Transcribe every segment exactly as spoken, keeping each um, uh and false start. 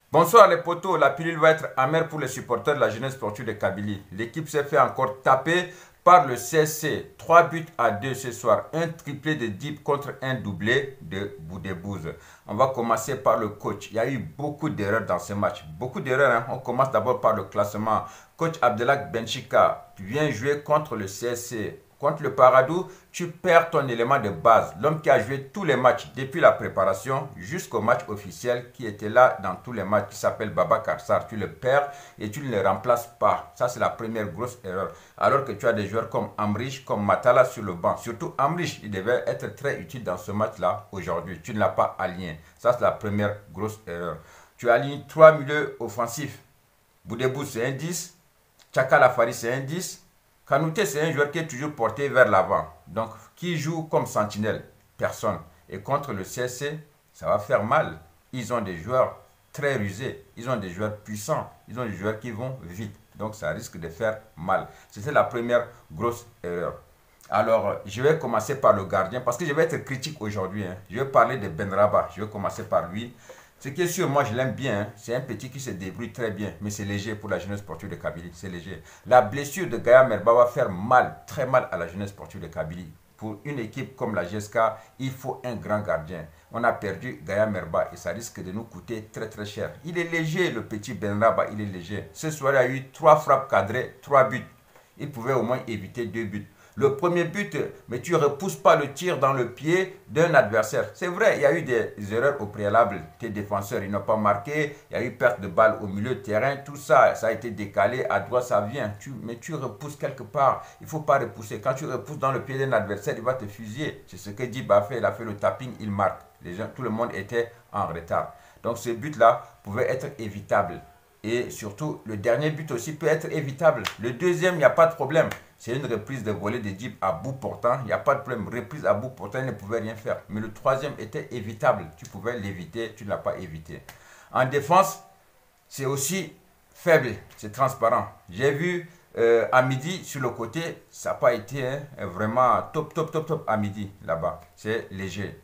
Bonsoir les potos, la pilule va être amère pour les supporters de la jeunesse sportive de Kabylie. L'équipe s'est fait encore taper par le C S C. trois buts à deux ce soir. Un triplé de Dip contre un doublé de Boudebouz. On va commencer par le coach. Il y a eu beaucoup d'erreurs dans ce match. Beaucoup d'erreurs. Hein. On commence d'abord par le classement. Coach Abdelak Benchika vient jouer contre le C S C. Contre le Paradou, tu perds ton élément de base. L'homme qui a joué tous les matchs depuis la préparation jusqu'au match officiel, qui était là dans tous les matchs, qui s'appelle Baba Karsar. Tu le perds et tu ne le remplaces pas. Ça, c'est la première grosse erreur. Alors que tu as des joueurs comme Amrich, comme Matala sur le banc. Surtout Amrich, il devait être très utile dans ce match-là aujourd'hui. Tu ne l'as pas aligné. Ça, c'est la première grosse erreur. Tu alignes trois milieux offensifs. Boudebou, c'est un dix. Chaka Lafari, c'est un dix. Kanouté, c'est un joueur qui est toujours porté vers l'avant. Donc, qui joue comme sentinelle? Personne. Et contre le C S C, ça va faire mal. Ils ont des joueurs très rusés. Ils ont des joueurs puissants. Ils ont des joueurs qui vont vite. Donc, ça risque de faire mal. C'était la première grosse erreur. Alors, je vais commencer par le gardien parce que je vais être critique aujourd'hui. Hein. Je vais parler de Benraba. Je vais commencer par lui. Ce qui est sûr, moi je l'aime bien, hein. C'est un petit qui se débrouille très bien, mais c'est léger pour la jeunesse sportive de Kabylie, c'est léger. La blessure de Gaya Merba va faire mal, très mal à la jeunesse sportive de Kabylie. Pour une équipe comme la G S K, il faut un grand gardien. On a perdu Gaya Merba et ça risque de nous coûter très très cher. Il est léger, le petit Benraba, il est léger. Ce soir, il y a eu trois frappes cadrées, trois buts. Il pouvait au moins éviter deux buts. Le premier but, mais tu ne repousses pas le tir dans le pied d'un adversaire. C'est vrai, il y a eu des erreurs au préalable. Tes défenseurs, ils n'ont pas marqué. Il y a eu perte de balle au milieu de terrain. Tout ça, ça a été décalé. À droite, ça vient. Tu, mais tu repousses quelque part. Il ne faut pas repousser. Quand tu repousses dans le pied d'un adversaire, il va te fusiller. C'est ce que Dib a fait. Il a fait le tapping, il marque. Les gens, tout le monde était en retard. Donc ce but-là pouvait être évitable. Et surtout, le dernier but aussi peut être évitable. Le deuxième, il n'y a pas de problème. C'est une reprise de volée de Dib à bout portant. Il n'y a pas de problème. Reprise à bout portant, il ne pouvait rien faire. Mais le troisième était évitable. Tu pouvais l'éviter, tu ne l'as pas évité. En défense, c'est aussi faible. C'est transparent. J'ai vu euh, à midi sur le côté, ça n'a pas été hein, vraiment top, top, top, top à midi là-bas. C'est léger.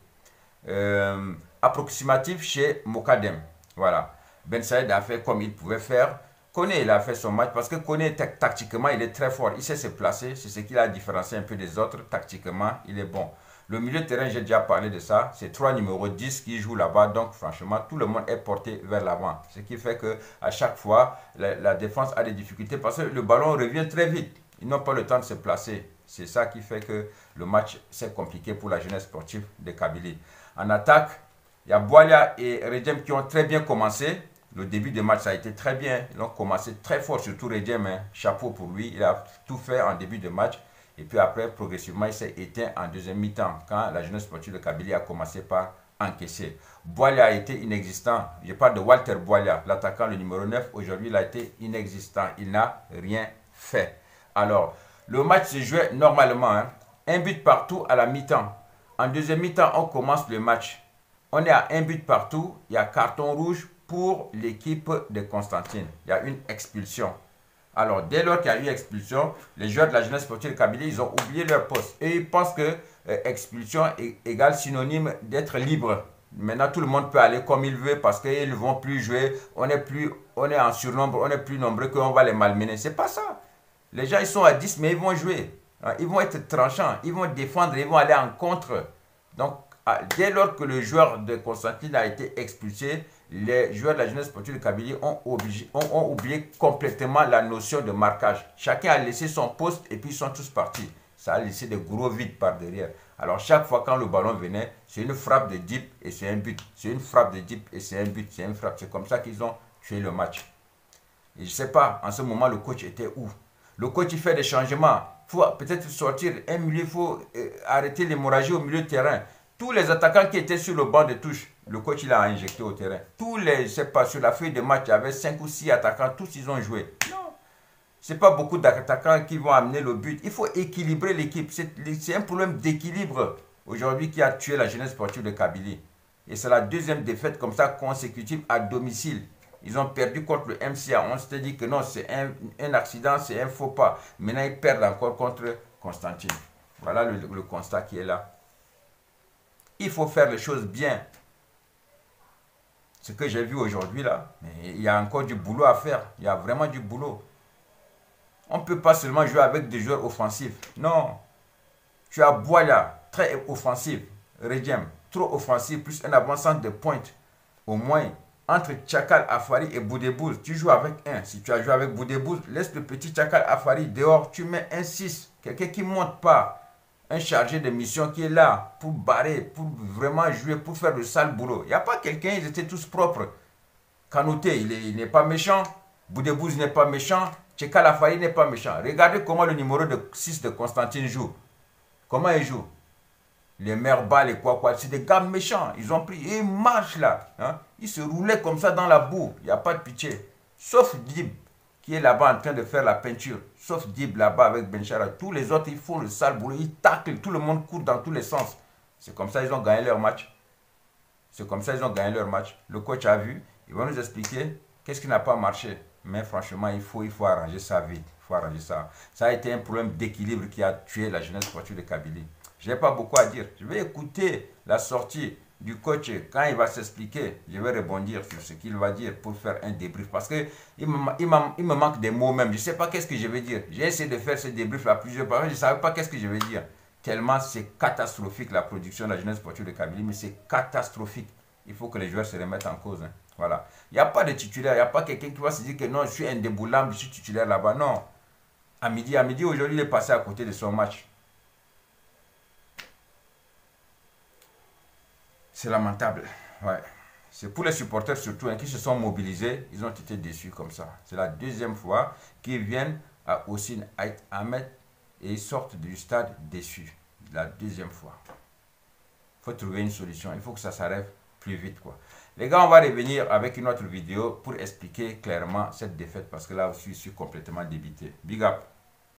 Euh, approximatif chez Mokadem. Voilà. Ben Saïd a fait comme il pouvait faire. Koné, il a fait son match parce que Koné, tactiquement, il est très fort. Il sait se placer. C'est ce qui l'a différencié un peu des autres. Tactiquement, il est bon. Le milieu de terrain, j'ai déjà parlé de ça. C'est trois numéros dix qui jouent là-bas. Donc, franchement, tout le monde est porté vers l'avant. Ce qui fait que à chaque fois, la, la défense a des difficultés parce que le ballon revient très vite. Ils n'ont pas le temps de se placer. C'est ça qui fait que le match, c'est compliqué pour la jeunesse sportive de Kabylie. En attaque, il y a Boalia et Redjem qui ont très bien commencé. Le début de match, ça a été très bien. Ils ont commencé très fort, surtout Redjem. Hein. Chapeau pour lui. Il a tout fait en début de match. Et puis après, progressivement, il s'est éteint en deuxième mi-temps. Quand la jeunesse sportive de Kabylie a commencé par encaisser. Boalia a été inexistant. Je parle de Walter Boalia, l'attaquant, le numéro neuf. Aujourd'hui, il a été inexistant. Il n'a rien fait. Alors, le match se jouait normalement. Hein. Un but partout à la mi-temps. En deuxième mi-temps, on commence le match. On est à un but partout. Il y a carton rouge pour l'équipe de Constantine. Il y a une expulsion. Alors, dès lors qu'il y a eu expulsion, les joueurs de la jeunesse sportive de Kabylie, ils ont oublié leur poste. Et ils pensent que euh, expulsion est égale synonyme d'être libre. Maintenant, tout le monde peut aller comme il veut parce qu'ils ne vont plus jouer. On est, plus, on est en surnombre, on est plus nombreux qu'on va les malmener. C'est pas ça. Les gens, ils sont à dix, mais ils vont jouer. Ils vont être tranchants, ils vont défendre, ils vont aller en contre. Donc, dès lors que le joueur de Constantine a été expulsé, les joueurs de la jeunesse sportive de Kabylie ont, obligé, ont, ont oublié complètement la notion de marquage. Chacun a laissé son poste et puis ils sont tous partis. Ça a laissé des gros vides par derrière. Alors chaque fois quand le ballon venait, c'est une frappe de Dip et c'est un but. C'est une frappe de Dip et c'est un but. C'est une frappe. C'est comme ça qu'ils ont tué le match. Et je ne sais pas, en ce moment, le coach était où? Le coach, il fait des changements. Il faut peut-être sortir un milieu, il faut euh, arrêter l'hémorragie au milieu de terrain. Tous les attaquants qui étaient sur le banc de touche, le coach il a injecté au terrain. Tous les, je ne sais pas, sur la feuille de match, il y avait cinq ou six attaquants, tous ils ont joué. Non, ce n'est pas beaucoup d'attaquants qui vont amener le but. Il faut équilibrer l'équipe. C'est un problème d'équilibre aujourd'hui qui a tué la jeunesse sportive de Kabylie. Et c'est la deuxième défaite comme ça consécutive à domicile. Ils ont perdu contre le M C A. On s'était dit que non, c'est un, un accident, c'est un faux pas. Maintenant, ils perdent encore contre Constantine. Voilà le, le constat qui est là. Il faut faire les choses bien. Ce que j'ai vu aujourd'hui là, mais il y a encore du boulot à faire. Il y a vraiment du boulot. On ne peut pas seulement jouer avec des joueurs offensifs. Non. Tu as Boya, très offensif. Regem, trop offensif, plus un avancement de pointe. Au moins, entre Tchakal Afari et Boudebouz, tu joues avec un. Si tu as joué avec Boudebouz, laisse le petit Tchakal Afari dehors. Tu mets un six. Quelqu'un qui ne monte pas. Un chargé de mission qui est là pour barrer, pour vraiment jouer, pour faire le sale boulot. Il n'y a pas quelqu'un, ils étaient tous propres. Kanouté, il n'est pas méchant. Boudebouz n'est pas méchant. Tchekal Afari n'est pas méchant. Regardez comment le numéro de six de Constantine joue. Comment il joue? Les mères balles et quoi quoi. C'est des gars méchants. Ils ont pris, ils marchent là. Hein? Ils se roulaient comme ça dans la boue. Il n'y a pas de pitié. Sauf Dib, qui est là-bas en train de faire la peinture. Sauf Dib là-bas avec Benchara. Tous les autres, ils font le sale boulot. Ils taclent. Tout le monde court dans tous les sens. C'est comme ça qu'ils ont gagné leur match. C'est comme ça qu'ils ont gagné leur match. Le coach a vu. Il va nous expliquer qu'est-ce qui n'a pas marché. Mais franchement, il faut, il faut arranger ça vite. Il faut arranger ça. Ça a été un problème d'équilibre qui a tué la jeunesse sportive de Kabylie. Je n'ai pas beaucoup à dire. Je vais écouter la sortie du coach quand il va s'expliquer. Je vais rebondir sur ce qu'il va dire pour faire un débrief. Parce qu'il me, il il me manque des mots même. Je ne sais pas qu'est-ce que je vais dire. J'ai essayé de faire ce débrief à plusieurs fois. Je ne savais pas qu'est-ce que je vais dire. Tellement c'est catastrophique la production de la jeunesse sportive de Kabylie. Mais c'est catastrophique. Il faut que les joueurs se remettent en cause. Hein. Voilà. Il n'y a pas de titulaire. Il n'y a pas quelqu'un qui va se dire que non, je suis indéboulable, je suis titulaire là-bas. Non. À midi, à midi, aujourd'hui, il est passé à côté de son match. C'est lamentable. Ouais. C'est pour les supporters surtout hein, qui se sont mobilisés. Ils ont été déçus comme ça. C'est la deuxième fois qu'ils viennent à Hossein Ait Ahmed et ils sortent du stade déçus. La deuxième fois. Il faut trouver une solution. Il faut que ça s'arrête plus vite, quoi. Les gars, on va revenir avec une autre vidéo pour expliquer clairement cette défaite parce que là aussi, je suis complètement débité. Big up!